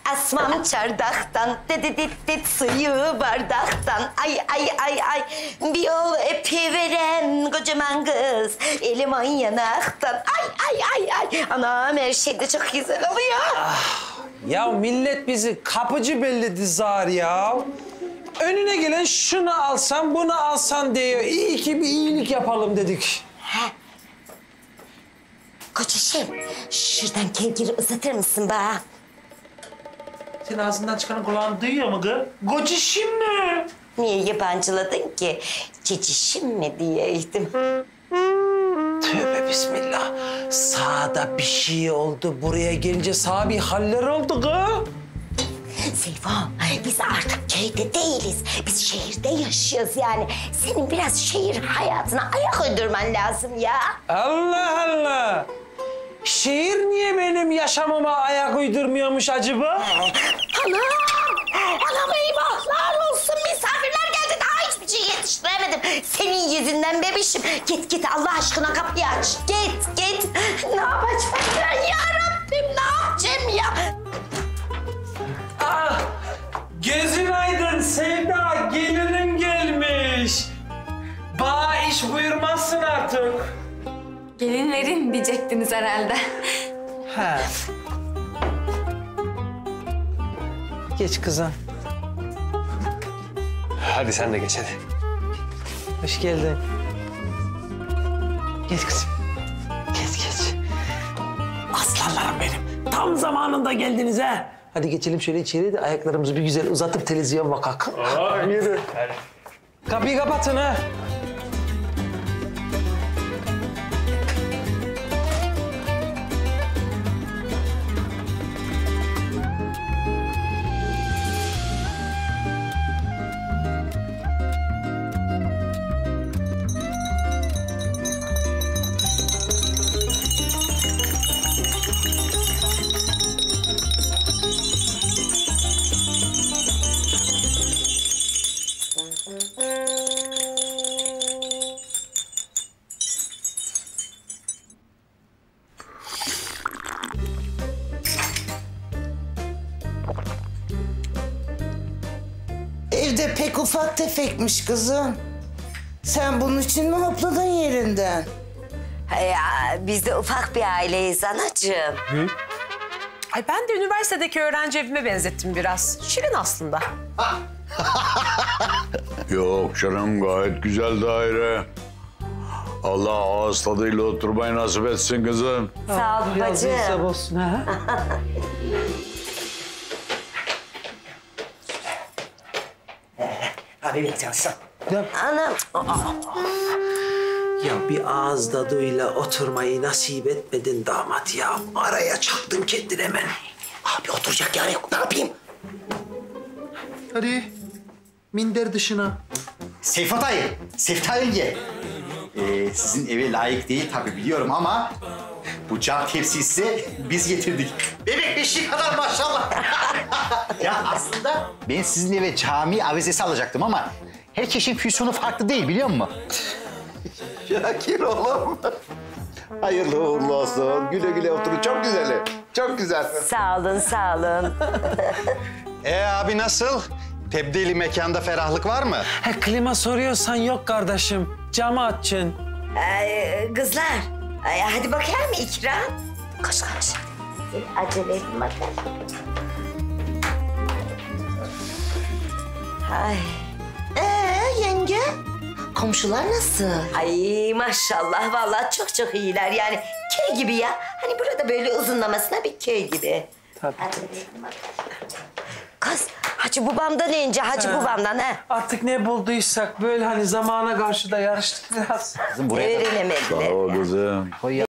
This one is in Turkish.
asmam çardaktan, dit suyu bardaktan. Ay, bir yol öpüveren kocaman kız, elim on yanaktan. Ay. Anam her şey de çok güzel oluyor. Ya millet bizi kapıcı belledi zar ya. Önüne gelen şunu alsan, bunu alsan diyor. İyi ki bir iyilik yapalım dedik. Koçuşum, şuradan kevgiri uzatır mısın bana? Senin ağzından çıkanın kulağın duyuyor mu kız? Gocişim mi? Niye yabancıladın ki? Cicişim mi diyeydim? Tövbe bismillah. Sağda bir şey oldu. Buraya gelince sağ bir haller oldu kız. Seyfo, biz artık köyde değiliz. Biz şehirde yaşıyoruz yani. Senin biraz şehir hayatına ayak uydurman lazım ya. Allah Allah. Şehir niye benim yaşamıma ayak uydurmuyormuş acaba? Anam eyvahlar olsun. Misafirler geldi. Daha hiçbir şey yetiştiremedim. Senin yüzünden bebişim. Git Allah aşkına kapıyı aç. Git. Ne yapacağım ben ya Rabbim? Ne yapacağım ya? Ah, gözün aydın Sevda, gelinin gelmiş. Bana iş buyurmazsın artık. Gelinlerin diyecektiniz herhalde. He. Geç kızım. Hadi sen de geç hadi. Hoş geldin. Geç kızım. Geç. Aslanlarım benim. Tam zamanında geldiniz ha. Hadi geçelim şöyle içeri de ayaklarımızı bir güzel uzatıp televizyon bakak. Yürü. Kapıyı kapatın ha. Evde pek ufak tefekmiş kızım. Sen bunun için mi hopladın yerinden? Ya, biz de ufak bir aileyiz anacığım. Ay ben de üniversitedeki öğrenci evime benzettim biraz. Şirin aslında. Yok canım, gayet güzel daire. Allah ağız tadıyla oturmayı nasip etsin kızım. Sağ ol Yazın bacım. olsun ha. Abi bekliyorsun. Anam. Ya bir ağız tadıyla oturmayı nasip etmedin damat ya. Araya çaktın kendin hemen. Abi oturacak yer yok. Ne yapayım? Hadi minder dışına. Seyfo dayı, Sefta yenge. Sizin eve layık değil tabii biliyorum ama bu cam tepsisi biz getirdik. Bebek beşiği kadar maşallah. Ya aslında ben sizin eve cami avizesi alacaktım ama herkesin füsyonu farklı değil biliyor musun? Şakir oğlum. Hayırlı uğurlu olsun. Güle güle oturun. Çok güzel. Çok güzel. Sağ olun. Abi nasıl? Tebdili mekanda ferahlık var mı? Klima soruyorsan yok kardeşim. Camı açın. Kızlar, hadi bakayım ikram. Koş. Acele etme bakalım. Ay. Yenge? Komşular nasıl? Ay maşallah vallahi çok iyiler yani köy gibi ya. Hani burada böyle uzunlamasına bir köy gibi. Tabii. Kız Hacı babamdan ince Hacı babamdan ha. Artık ne bulduysak böyle hani zamana karşı da yarıştık biraz. Kızım buraya Öğrenemediler Sağ ol ya. kızım.